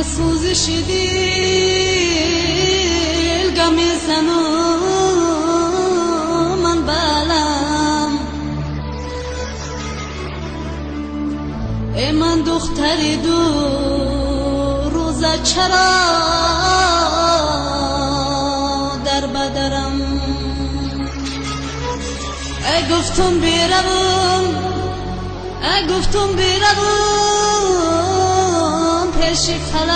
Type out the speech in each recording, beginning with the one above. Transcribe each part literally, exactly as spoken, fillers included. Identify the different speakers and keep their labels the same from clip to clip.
Speaker 1: سوزش دل غم زنو من بالم ای من دختری دو روزه چرا در بدرم ای گفتم بیروم ای گفتم بیروم پیش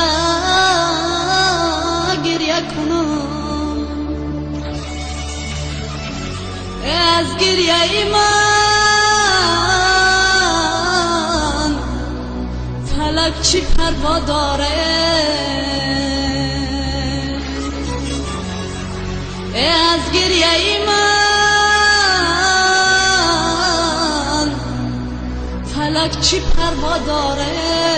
Speaker 1: فلک گریه کنم از گریه من فلک چی پروا داره از گریه من فلک چی پروا داره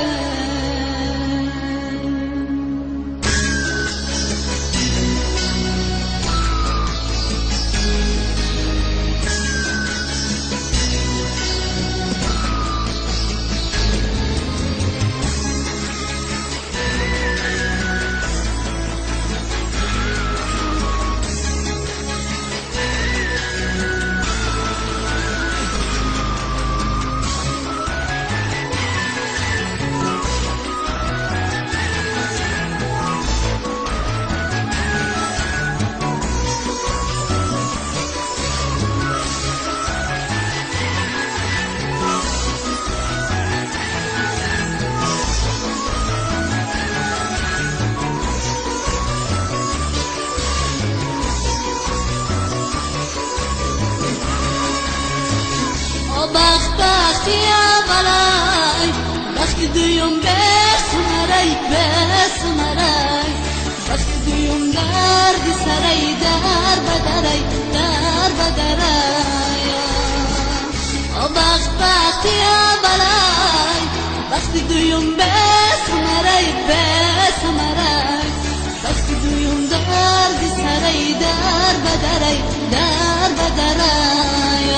Speaker 1: بخت بختی اولای بخت دویم بسمرای بسمرای بخت دویم دردی سرای در بدرای در بدرای بخت بختی اولای بخت دویم بسمرای بسمرای بخت دویم دردی سرای در بدرای در بدرای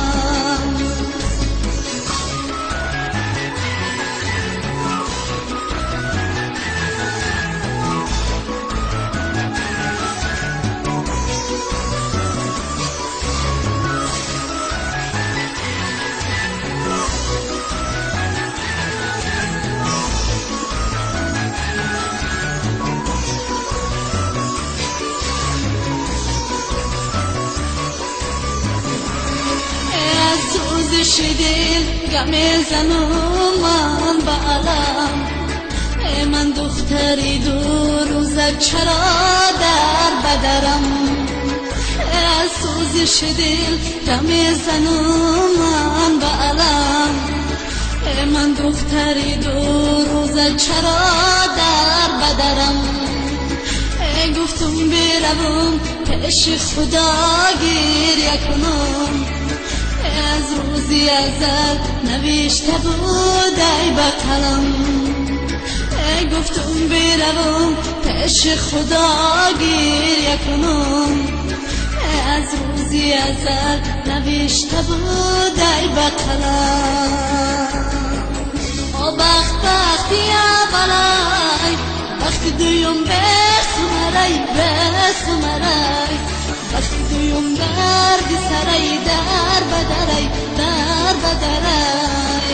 Speaker 1: سوزش دل غم زنو من بالم ای من دختری دو روزه چرا در بدرم ای سوزش دل غم زنو من بالم ای من دختری دو روزه چرا در بدرم ای گفتم بروم پیش خدا گریه کنم از روزی ازل نوشته بود ای به قلم ای گفتم بروم پیش خدا گریه کنم از روزی ازل نوشته بود ای به قلم او بخت بختی اولای بخت دویم بسمرای بسمرای بخت دویم دردی سرای در بدرای در بدرای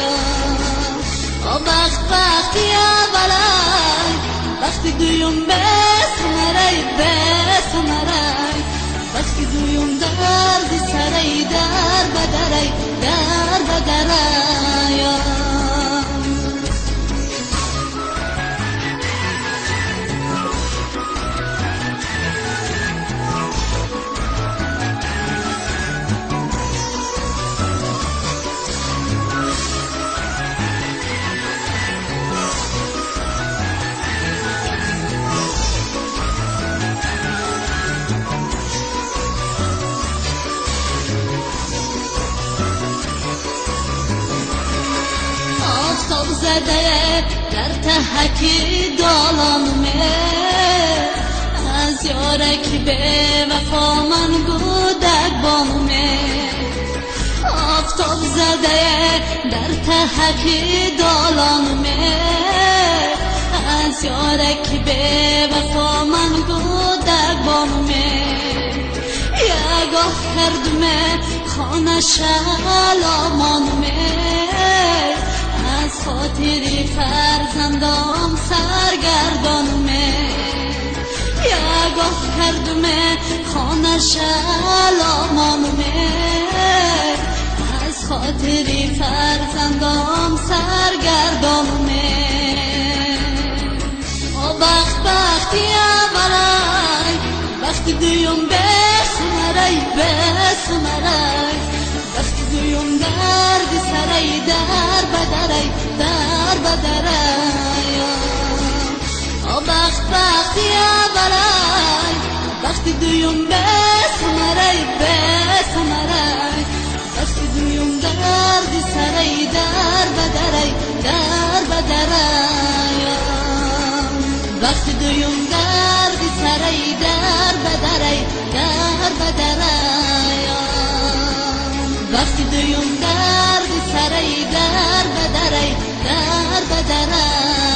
Speaker 1: بخت بختی اولای بخت دویم بسمرای بسمرای بخت دویم دردی سرای در بدرای در بدرای زده در تهکی دالانمه از یارک به وفا من گودک بانمه آفتاب زده در تهکی دالانمه از یارک به وفا من گودک بانمه یگاه کردمه خانه شلامانمه از خاطری فرزندام سرگردانمه یگاه کردمه خانه شلامانمه از خاطری فرزندام سرگردانمه o baxt baxti avalay baxti duyum besmaray besmaray baxti duyum dardi saray dar badaray dar badaray o baxt baxti avalay baxti duyum besmaray besmaray baxti duyum dardi saray dar badaray dar badaray وقتی دویم دردی سرای در بدرای در بدرای وقتی دویم دردی سرای در بدرای در بدرای